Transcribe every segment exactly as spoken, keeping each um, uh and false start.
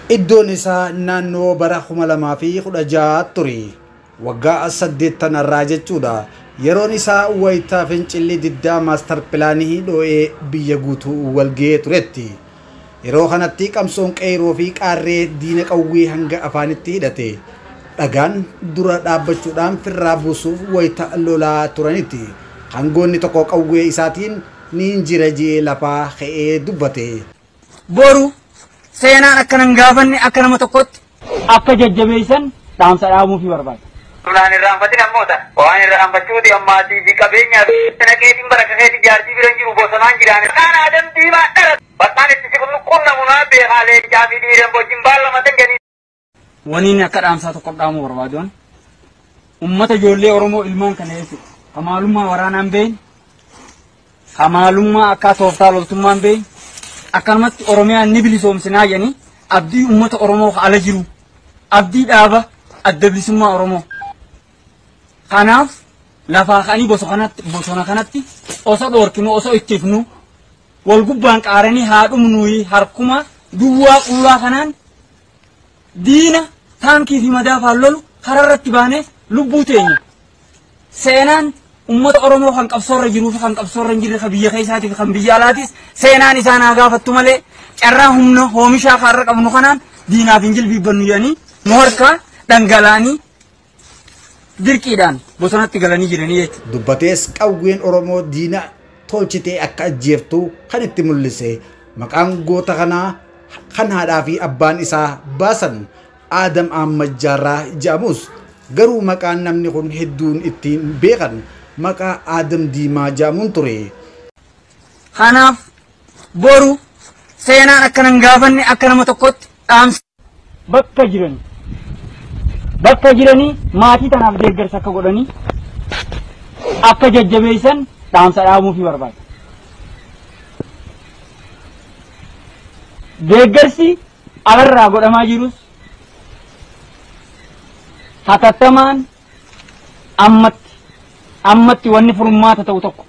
iddoon isaa naannoo bara kuma lamaa fi kudha jaha ture. Waggaa saddeettan irraa jechuudha. Yeroon isaa wayitaa fincilli diddaa maastar pilaanii dho'ee biyya guutuu walga'ee turetti. Yeroo kanatti qabsoon qeerroo fi qaarree diina qawwee hanga afaanitti hidhate. Dhagaan dura dhaabbachuudhaan firraa buusuuf wayita lolaa turanitti. Hangoonni tokko qawwee isaatiin ni injira jee lafaa ka'ee dubbate. Boru seenaan akka nan gaafanne akka nama tokkotti akka jajjabeessan dhaamsa dhaamuu fi barbaada. Tulaan irraan fatin ammoota waan irraan fachuuti ammaatii fi qabeenyaa fi sanaqeetiin baraka keetii jaartii biran jiru bosonaan jiraan. Kaan adam diimaa dhara bakkaan itti si qunna munaa beekaalee jaafii dhiiran wajjin baallamatan jedhanii. Waniin akka dhaamsaa tokko dhaamuu barbaaduun ummata ijoollee Oromoo ilmaan kana jechuudha. Hamaalummaa waraanaan beeyin, hamaalummaa akka tooftaa loltummaan beeyin, akkanumatti Oromiyaan ni bilisoomsinaa jedhanii abdii ummata Oromoo ala jiru, abdii dhaaba adda bilisummaa Oromoo. Kanaaf lafaa kanii bosona kanatti osoo dhoorkinu osoo ittifnu wal gubbaan qaaranii haadhumnuu harkuma duwwaa qullaa kanaan diina taankii fi madaafaan lolu kararratti baanee lubbuu teenya. Seenaan ummata Oromoo kan qabsoorra jiruu fi kan qabsoorra hin jirre kan biyya keessaatii fi kan biyya alaatis seenaan isaan haa gaafattu malee carraa humna oomishaa kaarra qabnu kanaan diinaaf hin jilbiibbannu jedhanii nu harkaa dhangalaanii dirqiidhaan bosonatti galanii jiranii jechuudha. Dubbatees qawween Oromoo diina tolchitee akka ajjeeftu kan itti mul'ise. Maqaan goota kanaa kan haadhaa fi abbaan isaa baasan Adam Ahmad Jaarraa jedhamus garuu maqaan namni kun hedduun ittiin beekan maqaa Adam Diimaa jedhamuun ture. Kanaaf boru seenaan akka nan gaafanne akka nama tokkotti dhaamsa bakka jiran bakka jiranii maatii tanaaf deeggarsa akka godhanii akka jajjabeessan dhaamsa dhaamuu fi barbaada. Deeggarsi alarraa godhamaa jirus hatattamaan ammatti ammatti wanni furmaata ta'u tokko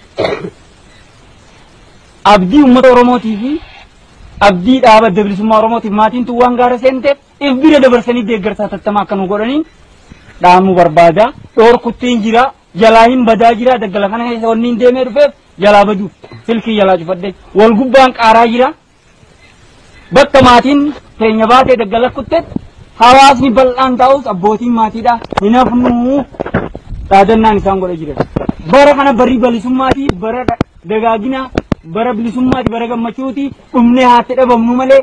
abdii ummata Oromootii fi abdii dhaaba adda bilisummaa Oromootiif maatiin tun waan gaara seenteef if bira dabarsanii deeggarsa hatattamaa akka nu godhaniin dhaamuu barbaada. Dhoorkuttiin jira jalaa hin badaa jira daggala kana keessa wanni hin deemee dhufeef jalaa baduuf silkii jalaa cufadde wal gubbaan qaaraa jira. Bakka maatiin teenya baatee daggala kuttetti hawaasni bal'aan taa'us abbootiin maatiidha hin hafnuu dhaadannaan isaan godha jiran. Bara kana barri bilisummaatii bara dagaagina bara bilisummaati bara gammachuuti dhumnee haatti dhabamnu malee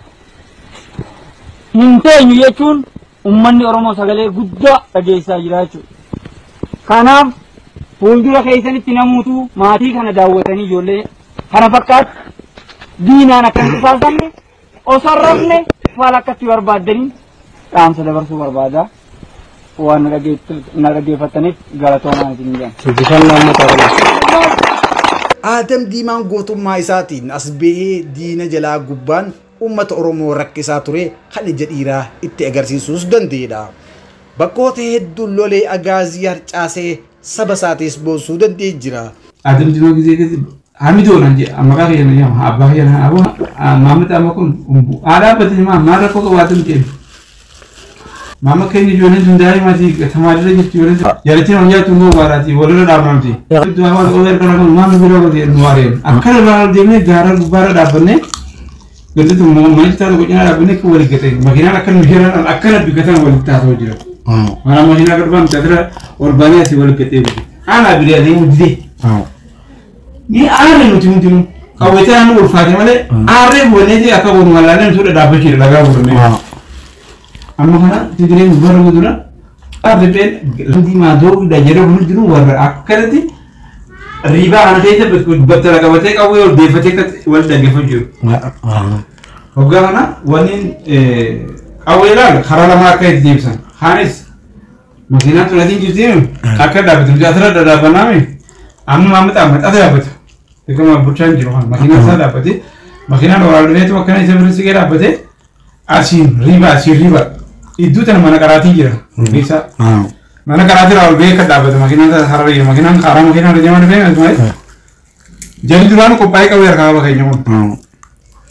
hin teenyu jechuun ummanni Oromoo sagalee guddaa dhageessaa jira jechuudha. Kanaaf fuuldura keessanitti namuutu maatii kana daawwatanii ijoollee kana fakkaatu diinaan akka hin qisaasofne osoo rafne faala akkatti barbaaddanii dhaamsa dabarsuu barbaada. Waan na dhaggeeffataniif galatoomaa isin jedhan. Adam Diimaan gootummaa isaatiin as bahee diina jalaa gubbaan ummata Oromoo rakkisaa ture kan ija dhiiraa itti agarsiisuus danda'edha. Bakkoota hedduun lolee agaazii harcaasee saba isaatis boonsuu danda'ee jira. Adam Diimaa gisee gisee hamidoon maqaa keenya yaama abbaa keenya abu Maamad amma kun aadaa batanii maal rakkoo qabaatan ta'e. Mama keenya ijoolleen sun daa'imati tamaadira jirti ijoolleen sun jalatiin hojjaa tungoo baaraati walirra dhaabamti. Iddoo hawaa ooyir kana kun maamni biroo godhe nu waareen. Akkana irraa deemnee gaara gubbaarra dhaabbannee gaditti manichi taatu gocinaa dhaabbannee kan walii gate makiinaan akka nu heeran akkana biggatan walii taatoo jira. Mana makiinaa garbaan tatira ol baanee asii walii gatee guddee. Aanaa bidee adeemu didee. Ni aarree nuti hundinuu qawweetii naannoo ulfaate malee aarree bu'anneeti akka godhu malaalee nuti dhaabbachiidha dhagaa godhannee. Amma kana Tigireen warra gudura Afrikaan Diimaa doogda jedhamu hundi jiru warra akkanatti riba ana ta'e battala qabatee qawwee ol deeffatee wal dhaggeeffatu jiru. Hoggaa kana waliin qawwee laal karaa lama akka itti deebisan. Kaanis makiinaan tunatiin jirtiin akka dhaabbatu jaatira dhadhaabanaami amma maamata amma xaafee dhaabbatu. Eegama bulchaan jiru kan makiinaan isaa dhaabbate makiinaan waraal dhumeetu akkana isa birrii sigee dhaabbate asiin riba asiin riba. Iddoo tana mana qaraatii jira. Bisa. Mana qaraatii raawul beeka dhaabbata makiinaan ta'a hararra jira makiinaan karaa makiinaan deemaa dhufee malee. Jalli duraan qophaa'ee qabu harkaa qaba keenya kun.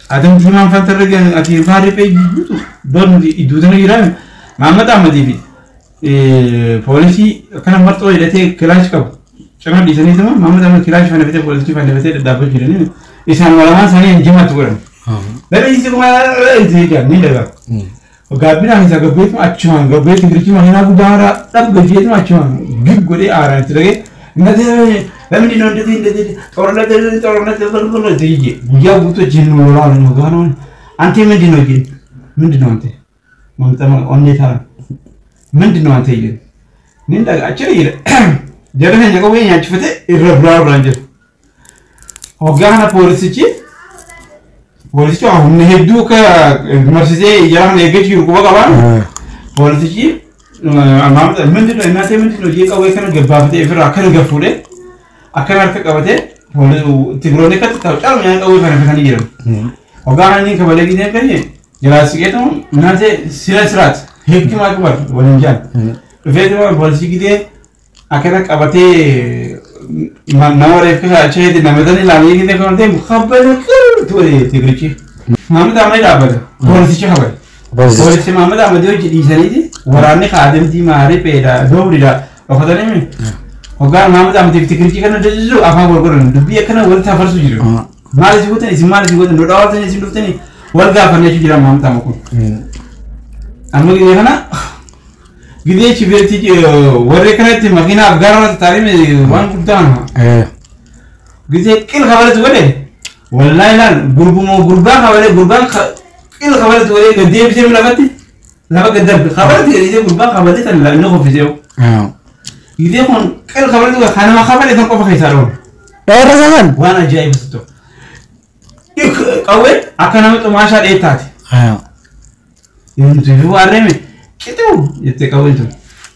Adam diimaan fantarra gan ati faarri pe jibutu don idudana jiran Muhammad Ahmad fi polisi kana marto ilate clash qabu cama disani tama Muhammad Ahmad clash fana fite polisi fana fite dabba jirani isan wala sani injimat goran bari isi kuma isi kan ni daga gabina hisa gabbet ma achwan gabbet girki ma hina gudara dab gabbet ma achwan gib gode ara tirage nade Family non did it, or let it or let the little dig. Yabuto Jin Roran Moganon, Anti Mendinogi, Mendinante, Montama only time. Mendinante. Ninda actually, Jeremy Jacobin Achfete, irregular ranger. Ogana Polisici Polisici, Neduka, Mercedes, Yan, get you go around. Polisici, Amanda, Mendin, and nothing to get away from the Babde, if I can get food. Akan arti kabate, boleh tigroni kat tahu, kalau yang kau ikan ikan ni jeram. Orang ni kembali lagi ni kan ni, jelas kita tu, nanti silat silat, hekti mak buat, boleh jangan. Jadi tu boleh sikit akan kabate, nama mereka macam ni, nama tu ni lagi kita kan tu, khabar tu ada tigrici. Mama dah mana dah ber, boleh sikit khabar. Boleh sikit mama dah mana tu di sana ni, orang ni kadang di mari peda, dua beri dah, apa tu ni? Ogar Muhammad Ahmad fikir kan ada jujur apa boleh lebih akan orang tak farsu jujur. Malah juga ni, malah juga ni, doa tu ni, siapa tu ni, warga apa ni jujur Muhammad Ahmad pun. Anu gini kan? Gini cipir tu, warga kan itu makina Afgan tari ni, wan kudan. Gini kil khabar tu boleh. Wallahi lah, gurbu mau gurban khabar, gurban kil khabar tu boleh. Gede bisa melawati, lawa gede khabar tu gede gurban khabar tu tak lalu nak ofisnya. Ini pun kalau khabar itu kan nama khabar itu kau pakai sarung. Eh rasakan. Wana jaya betul. Yuk kau akan nama tu masa dekat. Ayo. Ini tu luar ni. Kita itu kau itu.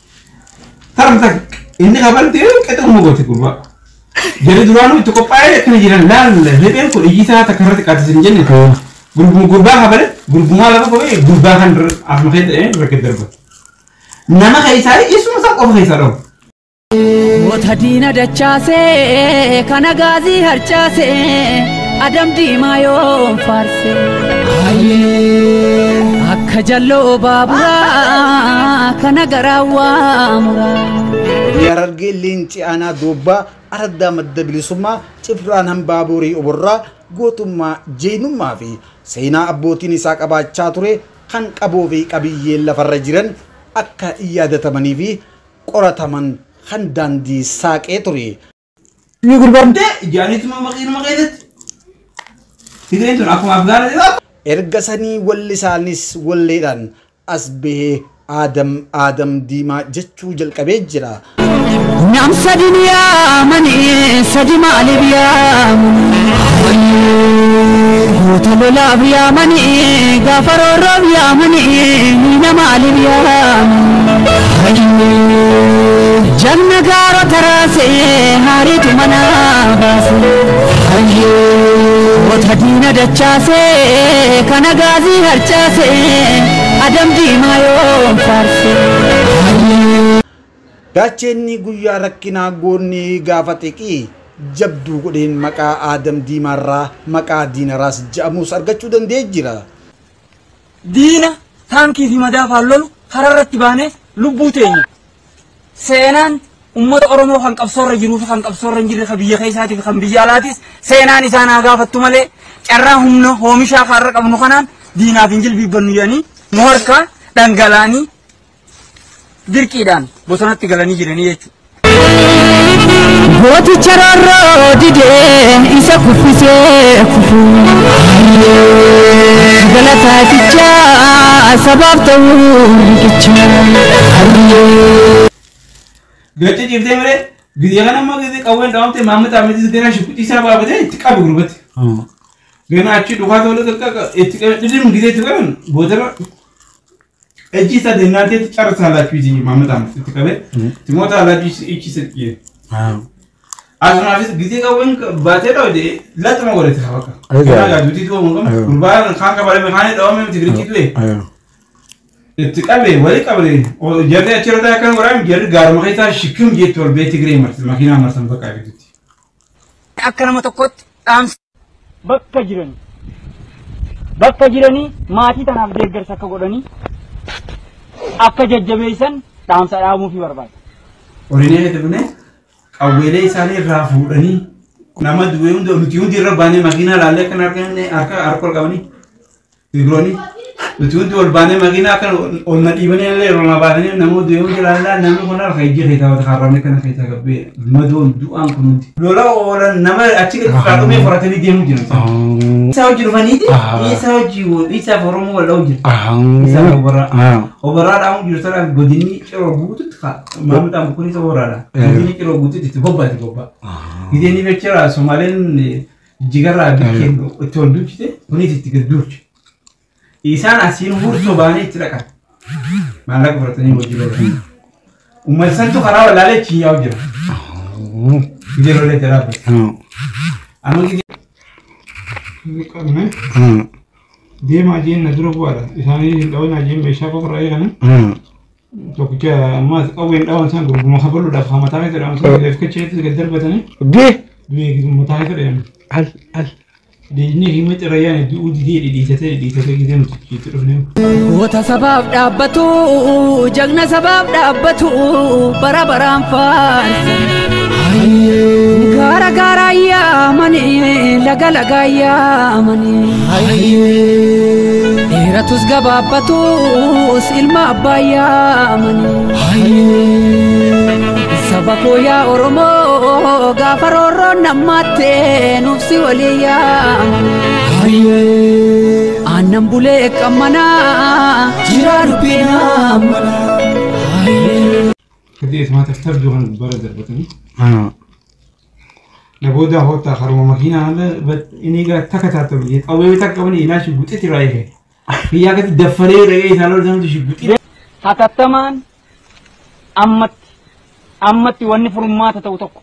Taram tak ini khabar itu kita mau buat kurba. Jadi dulu itu kau pakai kena jiran lal. Lebih aku ijazah tak kerja kat sini ni. Guru kurba khabar, guru malah kau pakai kurba kan apa kita eh berket berbat. Nama kaisar itu masa kau pakai sarung. Mothadina dachase kana gazi harchase adam di mayo farse aye akka jallo babura kana garawa mura yararge linci ana dubba aradda madabilisumma cifran ham baburi uburra gotumma jeenumma fi seena abbootin isaa qabaachaa ture kan qaboo fi qabiyyeen lafarra jiran akka iyaadatamanii fi qorataman خندان دي ساق إتوري. يقول برده جاني تما مغير مغيرت. تدري أنتوا أكو أفضل ده؟ إرجسني واللسانيس والليران أسبه آدم آدم ديما جتشو جل كبيجرا. نعم سدنيا مني سدما لبيا هوتلو لا بيا مني غفرو ربيا مني نما لبيا جنة غارو تراسي هاري تمنا باسي وتدينا دچاسي كنا غازي هرچاسي أدم ديما يوم فارسي Gachenni guyyaa rakkinaa goonni gaafateki jabduu godheen maqaa Aadam Diimaarraa maqaa Diinaraas jedhamus argachuu danda'ee jira. Diina taankii fi madaafaan lolu kararratti baanee lubbuu teenya. Seenaan uummata Oromoo kan qabsoorra jiruu fi kan qabsoorra hin jirre kan biyya keessaatii fi kan biyya alaatis seenaan isaan haa gaafattu malee carraa humna oomishaa kaarra qabnu kanaan diinaaf hin jilbiibbannu jedhanii nu harkaa dhangalaanii dirqiidhaan bosonatti galanii jiranii jechuudha. Gooticha roorroo didee isa kuffisee kufu galataaticha sabaaf ta'uu riqicha. Gati jiftee mire guyyaa kana amma gati qawween dhaawamte Muhammad Ahmad gara shukutii isaa baafatee itti qabu gurbatti. Gana achi dhugaa ta'uu qaqqaqa itti qabu gizee itti qaban boodara. Eji sa dengar dia cara salah cuci mama tam, itu kabe. Timota salah cuci ichi sekian. Asal habis gitu kau yang baca dah deh, lihat mana boleh tahu kan. Kalau ada duit tu mungkin, kurban kan kabar mekanik dah memang tigri gitu eh. Itu kabe, boleh kabe. Oh jadi acara dah kan orang jadi garam kita shikum gitu, lebih tigri mart, makina mart sampai kabe gitu. Akka nama tokkotti dhaamsa bakka jiran bakka jiranii maatii tanaaf deeggarsa akka godhanii akka jajjabeessan dhaamsa dhaamuufi barbaada. Orinee hedduune qawweelee isaanii irraa fuudhanii nama du'e hunda nuti hundi irra baanee makiinaa laallee kan argamne harka harka qabanii Tigrooni nuti hundi ol baanee makiinaa kan ol na dhiibanii illee yeroo na baanee nama du'e hundi laallaa namni kun harka ijji keessa wata harramne kana keessa gabbee madoon du'aan kun hundi lola oolan nama achi gadi fudhatumee qoratanii deemu jiru. Isa hojii dhufaniiti isa hojii isa Oromoo wal dha'u jiru. Isa obaraa obaraa dhaamu jiru sana godinni ciroo guututti maamudhaan bukkuun isa waraadha. Godinni ciroo guututti itti bobbaati bobbaa. Gideenni beekira Somaaleen jigarraa bikkeen itti ol duuchite kunis itti gad duuche. Isaan asiin hursoo baanee itti dhaqan. Maallaqa fudhatanii hojii lolan. Uummatsantu karaa walaalee chiiyyaa'u jira. Gideerolee jalaabbate. Amma gidee qabne deemaa jeen na dura bu'aadha. Isaanii hin dhawinaa jeen meeshaa qofarraa eegani. Tokkicha ammaas qawween dhawan isaan gurguma kabaluudhaaf hamataa keessa dhawan isaan leefkacheetti gad darbatanii. Gee! Du'ee mataa keessa dhayan. Al al. Diinni hima cirayaan du'uu didee dhidhiitatee dhidhiitatee gidee nuti jiitu dhufnee. Goota sabaaf dhaabbatu jagna sabaaf dhaabbatu bara baraan faarsa. Gaara gaara yaamanii laga laga yaamanii. Dheeratus gabaabbatus ilma abbaa yaamanii. Saba koo yaa Oromoo gaafa roorroon nammattee nuufsi walii yaamanii. Aannan bulee qammanaa jiraa dubbii naammanaa. Kadii ismaata tarjuu kan bara darbatanii. Nabooda hoota haruma makiinaa haala inni gara takka taatamu jee qawwee takka qabanii ilaa shibbuxitti irraa eege. Biyyaa gadi daffalee re'ee isaan ol sanatu shibbuxi. Hatattamaan ammatti ammatti wanni furmaata ta'u tokko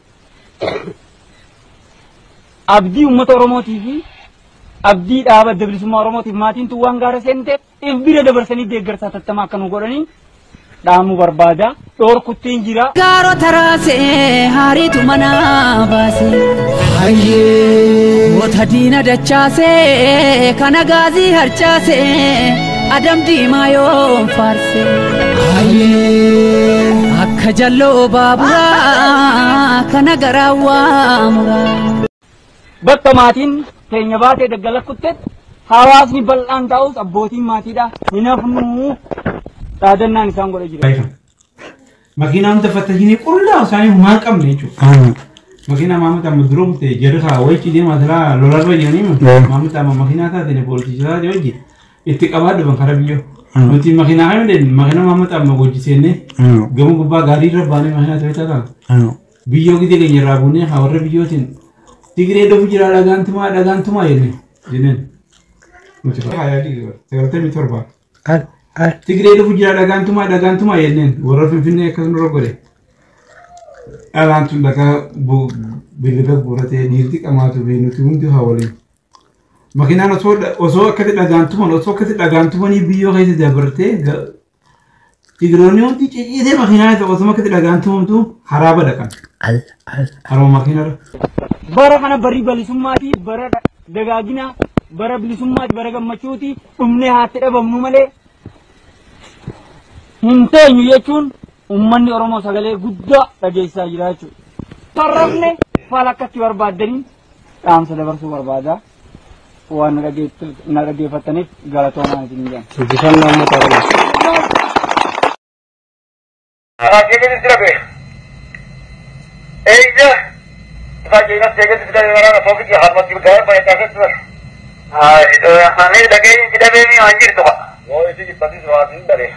abdii uummata Oromootii fi abdii dhaaba adda bilisummaa Oromootiif maatiin tun waan gaara seente if bira dabarsanii deeggarsa hatattamaa akka nu godhanii dhaamuu barbaada. Dhoorkuttiin jira. Gaarota raasee haariitu mana baasee. Goota diina dachaasee kana gaazii harcaasee adam diimaa yoo faarsee. Akka jalloo baaburaa kana garaa waamuraa. Bakka maatiin keenya baatee daggalakkuttetti hawaasni bal'aan ta'us abbootiin maatiidha hin hafnuu dhaadannaan isaan godhe jira. Makiinaa hunda fattajinii qullaa isaanii humaa qabne jechuudha. Makiinaa maamata amma duroo bulte jarri wayichi deemaa jira lolarra jiranii maamata amma makiinaa taatee poolisiisaa hojii itti qabaa dhuban karaa biyyoo. Nuti makiinaa kan jedhu makiinaa maamata amma hojjiseenne gama gubbaa gaarii irra baanee makiinaa ta'e ta'a. Biyyoo gidee keenya irraa buunee hawarra biyyootiin Tigiree dhufu jira dhagaantumaa dhagaantumaa jenne jenneen. Nuti faayaa dhiiga sagaltamii torba. Tigiree dhufu jira dhagaantumaa dhagaantumaa jenneen warra Finfinnee akkasuma godhe. Dhalaan tun dhagaa bilbila buuratee dhiirti qamaatu bee nuti hundi haa waliin. Makiinaan osoo akkati dhagaantuman osoo akkati dhagaantumanii biyyoo keessa dabartee Tigiroonni hundi ciciitee makiinaa osoo akkati dhagaantumamtu haraaba dhaqan. Haroo makiinarra. Bara kana barii bilisummaati bara dagaagina bara bilisummaati bara gammachuuti dhumnee haatti dhabamnu malee hin teenyu jechuun ummanni Oromoo sagalee guddaa dhageessaa jira jechuudha. Tarrafne faala akkatti barbaaddanii dhaamsa dabarsuu barbaada. Waan na dhageeffataniif galatoomaa isin jedhan. Injifannoo uummata Oromoo. Raajii dirabe. Eeyya. Raajii seegatti dirabe waraana foofiti harmatti gaara baay'ataa ture. Haa ani dhageenyi dirabe mi anjir toba. Yoo isi pati raajii dare.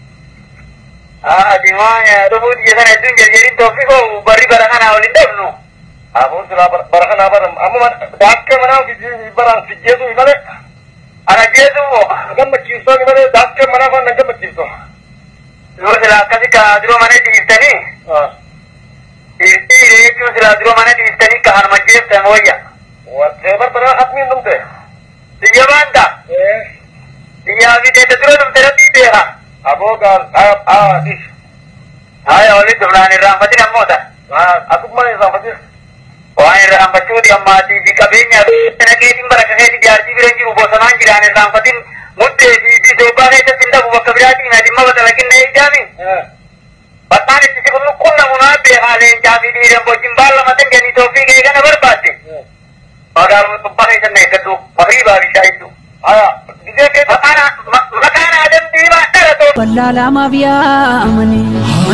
Ah dimanya dhufu jesan hedduun jarjariin toofi koo barri bara kana waliin dhabnu. Abuun sila bara kana bara amma daakka manaa fi baraan si jeesu malee. Ana jeesu gammachiisoo malee daakka manaa fa na gammachiisoo. Yoo sila akkasi ka duroo mana dhiiftanii. Dhiirtii jechuun sila duroo mana dhiiftanii ka harma jeeftan wayya. Wattee barbara hatmiin dhumte. Biyya baanta. Biyyaa fi deessa dura dhumte rabbii beeka. Aboo gaal aa dhiis. Haaya walitti dhufnaan irraanfatin ammoota. Asuma irraanfatin. Waan irraanfachuuti ammaatii fi qabeenyaa fi sana keetiin baraka keetii jaartii bira jiru bosanaan jiraan irraan fatin muddee fi bisoobaa keessatti hin dhabu bakka biraatiin ati ma batalakinna eeggaami. Bakkaan itti si qunnamu naa beekaa leencaa fi dhiiran bojjin baallamatan jedhanii tooffii kee kana barbaadde. Magaaluma tubbaa keessan eeggadhu mafirii baabishaa jechuudha. Maqaan Adam Diimaa dhalatoo. Ballaalaamaaf yaamanii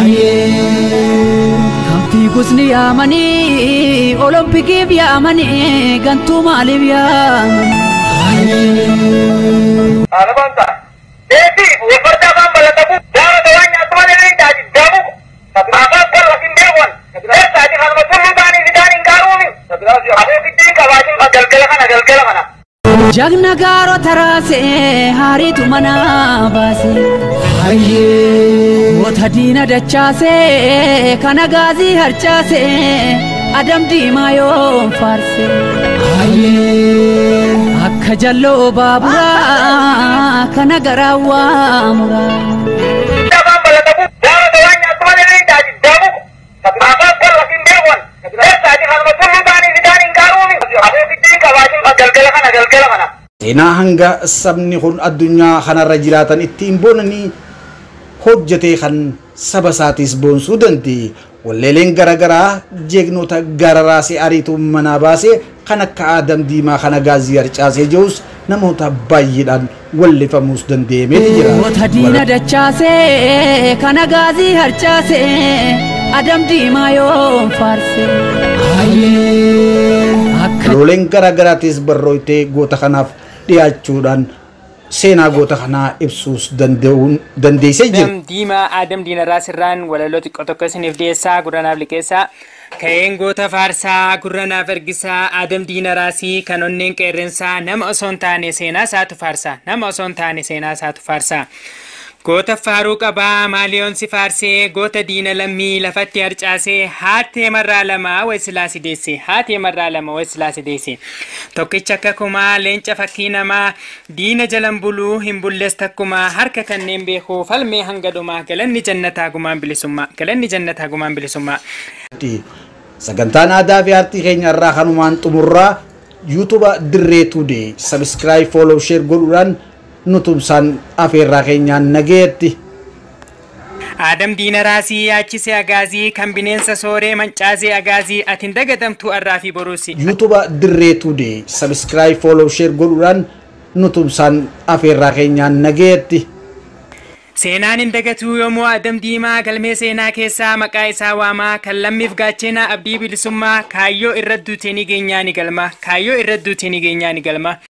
kamtii gusni yaamanii olompikiif yaamanii gantuu maaliif yaamanii. Haala baanta. Deebii waffardaa afaan balatamu gaafata waan nyaatu malee miidhaati gaamu. Afaan qola hin beekwan. Eessaati kanuma tulluu taanii fidaan hin gaaruumi. Aboo giddiin qabaatiin galgala kana galgala kana. Jagna gaaro taraasee haariitu mana baasee goota diina dachaasee kana gaazii harcaasee Adam Diimaa yoo faarsee akka jalloo baaburaa kana garaa waamuraa. Afaan balatamu gaafata waan nyaatu malee miidhaati gaamu. Afaan qola hin beekwan. Eessaati kanuma tulluu taanii fidaan hin gaaruumi. Aboo giddiin qabaatiin galgala kana galgala kana. Seenaa hanga sabni kun addunyaa kanarra jiraatan ittiin boonanii hojjetee kan saba isaatis boonsuu danda'e. Walleeleen garaagaraa jeegnoota gararaasee ariituu manaa baasee kan akka Adam Diimaa kana gaazii harcaasee jirus namoota baay'eedhaan wallifamuus danda'ameeti jira. Goota diina dachaasee kana gaazii harcaasee Adam Diimaa yoo faarsee. Looleen garaagaraatis barrooytee goota kanaaf dhiyaachuudhaan seenaa goota kanaa ibsuus dandeessee jira. Adam Diimaa Adam Diinaraa sirraan walaloo xiqqoo tokko isiniif dhiyeessaa gurranaaf liqeessaa. Ka'een goota faarsaa gurranaaf ergisaa Adam Diinaraasii kan onneen qeerrensaa nama osoo hin taane seenaa isaatu faarsaa nama osoo hin taane seenaa isaatu faarsaa. Goota faaruu qabaa maaliyoon si faarsee goota diina lammii lafatti harcaasee haatee marraa lama weessilaa si deesse haatee marraa lama weessilaa si deesse tokkicha akka kumaa leenca fakkii namaa diina jalan buluu hin bulles takkumaa harka kanneen beekuu falmee hanga dhumaa galanni jannataa gumaan bilisummaa galanni jannataa gumaan bilisummaa. Sagantaan aadaa fi aartii keenya irraa kanumaan xumurraa yuutuuba Dirree Tuudee sabiskiraayib fooloo sheer godhuudhaan nutumsaan afeerraa keenyaan nageetti. Adam Diinaraasii yaachise agaazii kan bineensa sooree mancaasee agaazii atin dagatamtuu arraa fi boruusi. yuutuuba Dirree Tuudee sabiskiraayib fooloo sheer godhuudhaan nutumsaan afeerraa keenyaan nageetti. Seenaan hin dagatuu yommuu Adam Diimaa galmee seenaa keessaa maqaa isaa waamaa kan lammiif gaachena abdii bilisummaa kaayyoo irra duutee ni geenyaa ni galma kaayyoo irra duutee ni geenyaa ni galma.